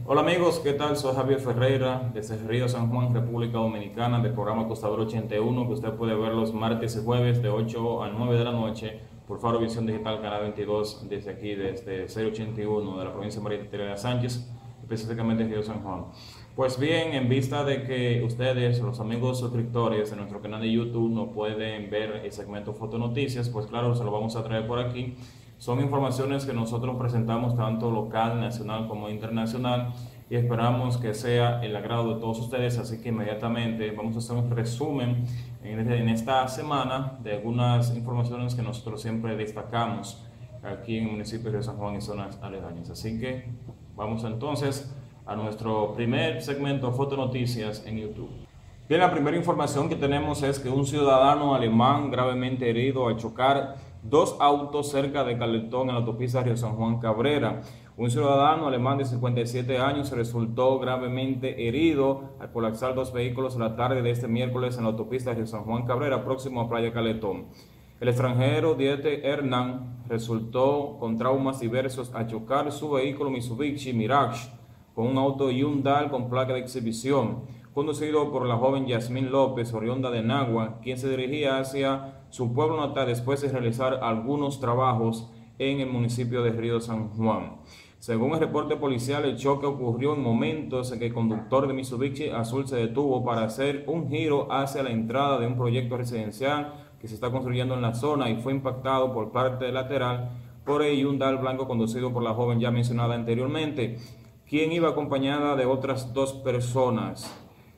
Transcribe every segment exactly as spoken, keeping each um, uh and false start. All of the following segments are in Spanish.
Hola amigos, ¿qué tal? Soy Javier Ferreira desde Río San Juan, República Dominicana, del programa Costador ochenta y uno, que usted puede ver los martes y jueves de ocho a nueve de la noche por Faro Visión Digital, Canal veintidós, desde aquí, desde cero ochenta y uno de la provincia de María Teresa Sánchez, específicamente Río San Juan. Pues bien, en vista de que ustedes, los amigos suscriptores de nuestro canal de YouTube, no pueden ver el segmento Fotonoticias, pues claro, se lo vamos a traer por aquí. Son informaciones que nosotros presentamos tanto local, nacional como internacional y esperamos que sea el agrado de todos ustedes, así que inmediatamente vamos a hacer un resumen en esta semana de algunas informaciones que nosotros siempre destacamos aquí en el municipio de San Juan y zonas aledañas. Así que vamos entonces a nuestro primer segmento Fotonoticias en YouTube. Bien, la primera información que tenemos es que un ciudadano alemán gravemente herido al chocar dos autos cerca de Caletón en la autopista Río San Juan Cabrera. Un ciudadano alemán de cincuenta y siete años resultó gravemente herido al colapsar dos vehículos en la tarde de este miércoles en la autopista Río San Juan Cabrera, próximo a Playa Caletón. El extranjero Dieter Hernán resultó con traumas diversos al chocar su vehículo Mitsubishi Mirage con un auto Hyundai con placa de exhibición, conducido por la joven Yasmín López, oriunda de Nagua, quien se dirigía hacia su pueblo natal después de realizar algunos trabajos en el municipio de Río San Juan. Según el reporte policial, el choque ocurrió en momentos en que el conductor de Mitsubishi Azul se detuvo para hacer un giro hacia la entrada de un proyecto residencial que se está construyendo en la zona y fue impactado por parte lateral por el Hyundai blanco conducido por la joven ya mencionada anteriormente, quien iba acompañada de otras dos personas.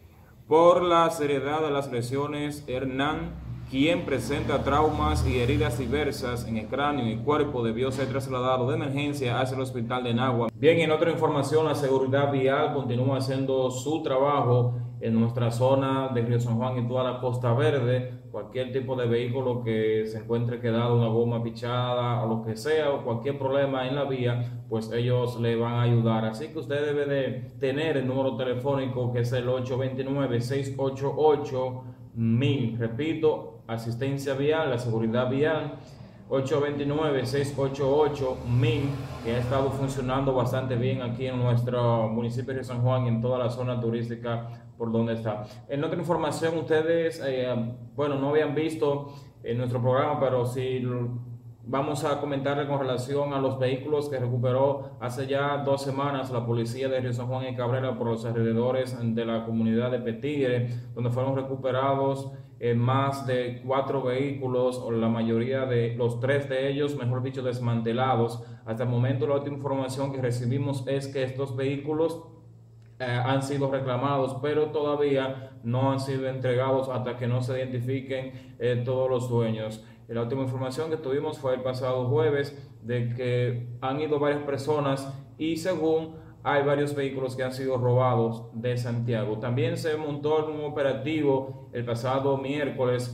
Por la seriedad de las lesiones, Hernán, quien presenta traumas y heridas diversas en el cráneo y cuerpo, debió ser trasladado de emergencia hacia el hospital de Nagua. Bien, en otra información, la seguridad vial continúa haciendo su trabajo en nuestra zona de Río San Juan y toda la Costa Verde. Cualquier tipo de vehículo que se encuentre quedado, una goma pichada o lo que sea, o cualquier problema en la vía, pues ellos le van a ayudar. Así que usted debe de tener el número telefónico, que es el ocho dos nueve, seis ocho ocho, mil. Repito, asistencia vial, la seguridad vial, ocho dos nueve, seis ocho ocho, mil, que ha estado funcionando bastante bien aquí en nuestro municipio de San Juan y en toda la zona turística por donde está. En otra información, ustedes, eh, bueno, no habían visto en nuestro programa, pero sí vamos a comentarle con relación a los vehículos que recuperó hace ya dos semanas la policía de Río San Juan y Cabrera por los alrededores de la comunidad de Petigre, donde fueron recuperados eh, más de cuatro vehículos, o la mayoría de los tres de ellos, mejor dicho, desmantelados. Hasta el momento, la última información que recibimos es que estos vehículos Eh, han sido reclamados, pero todavía no han sido entregados hasta que no se identifiquen eh, todos los dueños. La última información que tuvimos fue el pasado jueves de que han ido varias personas y según hay varios vehículos que han sido robados de Santiago. También se montó un operativo el pasado miércoles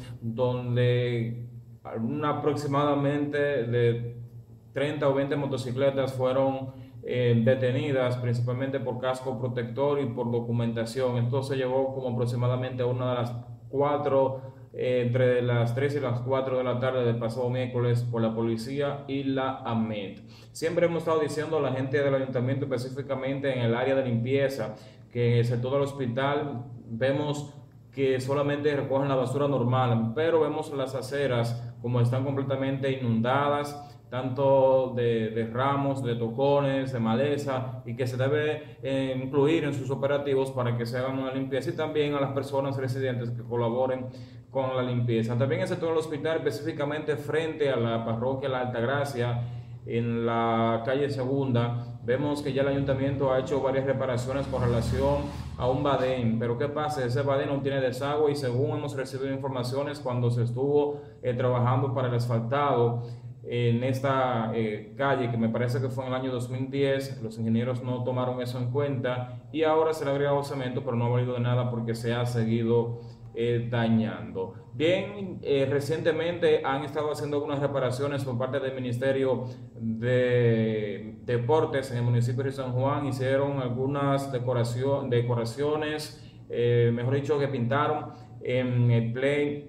donde aproximadamente de treinta o veinte motocicletas fueron eh, detenidas, principalmente por casco protector y por documentación. Esto se llevó como aproximadamente a una de las cuatro, eh, entre las tres y las cuatro de la tarde del pasado miércoles, por la policía y la AMET. Siempre hemos estado diciendo a la gente del ayuntamiento, específicamente en el área de limpieza, que en el sector del hospital vemos que solamente recogen la basura normal, pero vemos las aceras como están completamente inundadas, tanto de, de ramos, de tocones, de maleza, y que se debe eh, incluir en sus operativos para que se hagan una limpieza, y también a las personas residentes que colaboren con la limpieza. También en el sector del hospital, específicamente frente a la parroquia La Altagracia, en la calle Segunda, vemos que ya el ayuntamiento ha hecho varias reparaciones con relación a un badén, pero ¿qué pasa? Ese badén no tiene desagüe, y según hemos recibido informaciones, cuando se estuvo eh, trabajando para el asfaltado en esta eh, calle, que me parece que fue en el año dos mil diez, los ingenieros no tomaron eso en cuenta y ahora se le ha agregado cemento, pero no ha valido de nada porque se ha seguido eh, dañando. Bien, eh, recientemente han estado haciendo algunas reparaciones por parte del Ministerio de Deportes en el municipio de San Juan. Hicieron algunas decoración, decoraciones, eh, mejor dicho, que pintaron en el play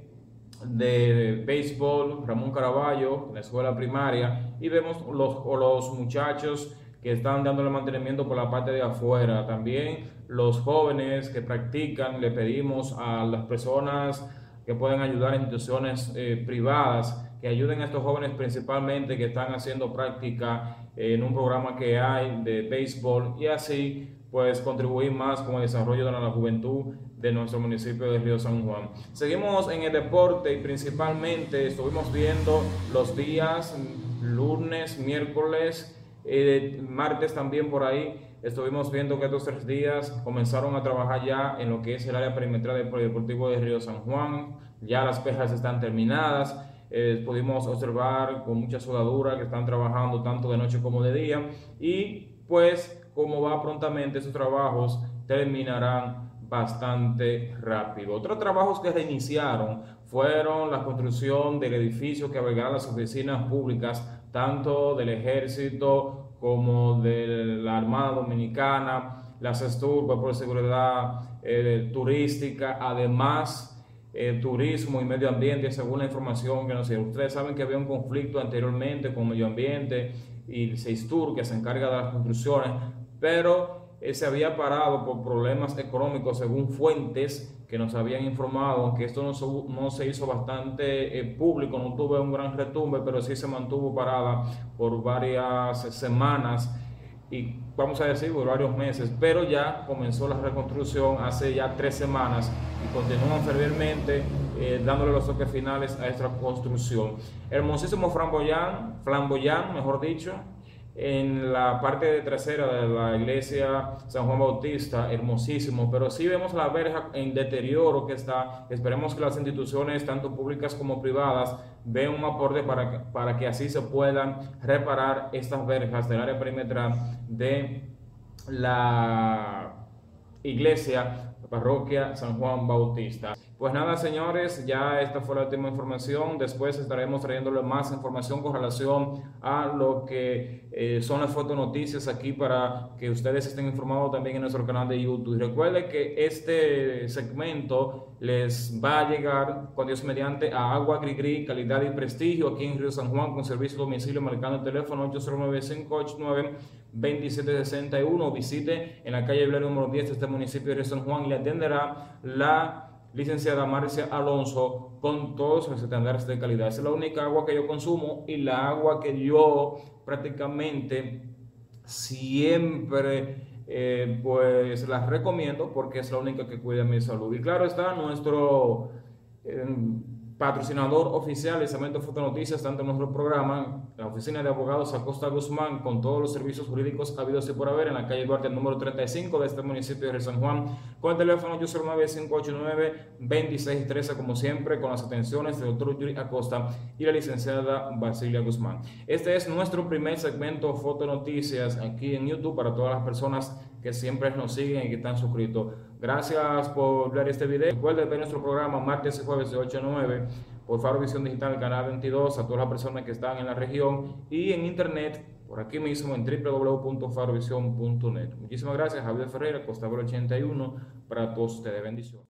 de béisbol Ramón Caraballo, en la escuela primaria, y vemos los, los muchachos que están dándole mantenimiento por la parte de afuera. También los jóvenes que practican, le pedimos a las personas que pueden ayudar en instituciones eh, privadas, que ayuden a estos jóvenes principalmente que están haciendo práctica en un programa que hay de béisbol, y así pues contribuir más con el desarrollo de la juventud de nuestro municipio de Río San Juan. Seguimos en el deporte y principalmente estuvimos viendo los días lunes, miércoles, eh, martes también por ahí. Estuvimos viendo que estos tres días comenzaron a trabajar ya en lo que es el área perimetral del Polideportivo de Río San Juan. Ya las pejas están terminadas. Eh, pudimos observar con mucha sudadura que están trabajando tanto de noche como de día, y pues como va prontamente, esos trabajos terminarán bastante rápido. Otros trabajos que reiniciaron fueron la construcción del edificio que albergará las oficinas públicas tanto del Ejército como de la Armada Dominicana, la CESTUR, Cuerpo de Seguridad eh, Turística, además eh, Turismo y Medio Ambiente, según la información que nos dio. Ustedes saben que había un conflicto anteriormente con Medio Ambiente y CESTUR, que se encarga de las construcciones, pero eh, se había parado por problemas económicos, según fuentes que nos habían informado, aunque esto no se, no se hizo bastante eh, público, no tuvo un gran retumbe, pero sí se mantuvo parada por varias semanas y vamos a decir por varios meses, pero ya comenzó la reconstrucción hace ya tres semanas y continúan fervientemente eh, dándole los toques finales a esta construcción. Hermosísimo flamboyán, flamboyán, mejor dicho, en la parte trasera de la iglesia San Juan Bautista, hermosísimo, pero sí vemos la verja en deterioro que está. Esperemos que las instituciones, tanto públicas como privadas, den un aporte para que, para que así se puedan reparar estas verjas del área perimetral de la iglesia, la parroquia San Juan Bautista. Pues nada, señores, ya esta fue la última información. Después estaremos trayéndole más información con relación a lo que eh, son las fotonoticias aquí para que ustedes estén informados también en nuestro canal de YouTube. Recuerden que este segmento les va a llegar, con Dios mediante, a Agua Grigri, calidad y prestigio aquí en Río San Juan, con servicio a domicilio, marcando el teléfono ocho cero nueve, cinco ocho nueve, dos siete seis uno. Visite en la calle Blair número diez de este municipio de Río San Juan y le atenderá la licenciada Marcia Alonso con todos los estándares de calidad. Esa es la única agua que yo consumo y la agua que yo prácticamente siempre eh, pues la recomiendo porque es la única que cuida mi salud. Y claro está nuestro eh, patrocinador oficial, el segmento Fotonoticias, tanto en nuestro programa, la oficina de abogados Acosta Guzmán, con todos los servicios jurídicos habidos y por haber, en la calle Duarte, el número treinta y cinco de este municipio de San Juan, con el teléfono ocho cero nueve, cinco ocho nueve, dos seis uno tres, como siempre, con las atenciones del doctor Yuri Acosta y la licenciada Basilia Guzmán. Este es nuestro primer segmento Fotonoticias aquí en YouTube para todas las personas que siempre nos siguen y que están suscritos. Gracias por ver este video. Recuerden ver nuestro programa martes y jueves de ocho a nueve por Faro Visión Digital, canal veintidós, a todas las personas que están en la región y en internet, por aquí mismo en w w w punto farovision punto net. Muchísimas gracias, Javier Ferreira, Costa Verde ochenta y uno, para todos ustedes. Bendiciones.